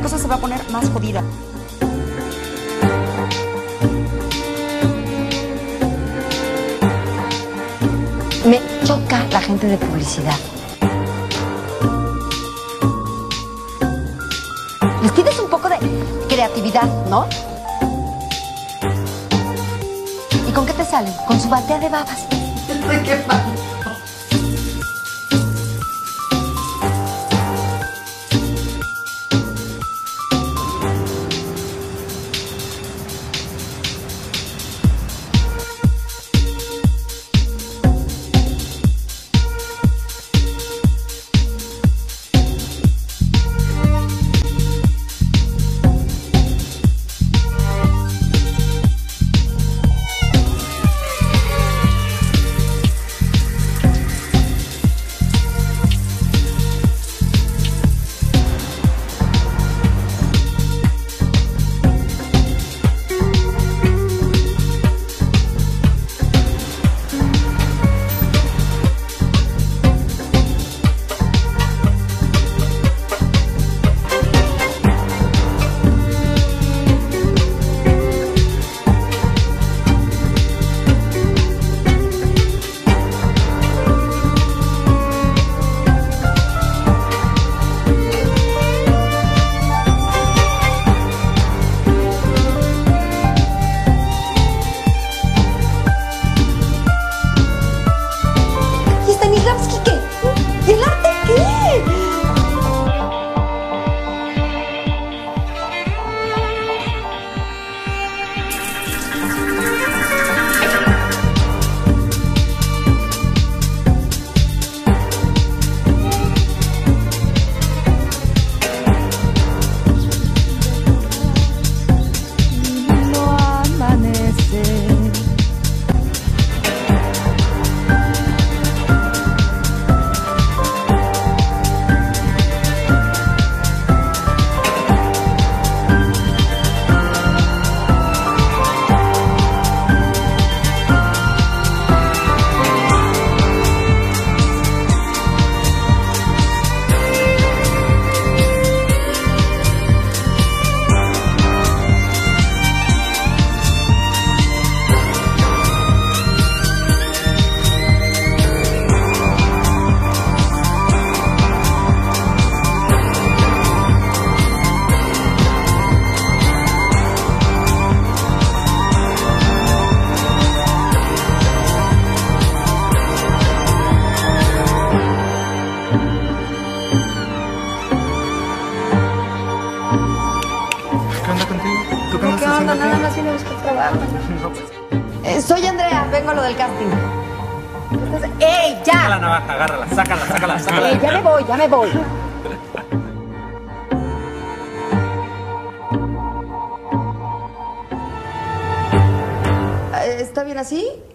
cosa se va a poner más jodida. Me choca la gente de publicidad. Les pides un poco de creatividad, ¿no? ¿Y con qué te salen? Con su batea de babas. ¿Qué pasa? ¿Y el arte qué? No amanece. ¿Qué onda contigo? ¿Tú qué andas ¿Qué onda? haciendo Nada aquí? más vine a buscar trabajo. No, pues. Soy Andrea, vengo a lo del casting. Entonces, ¡ey, Saca la ya! navaja, agárrala, sácala. ¡Ey, ya me voy, ya me voy! ¿Está bien así?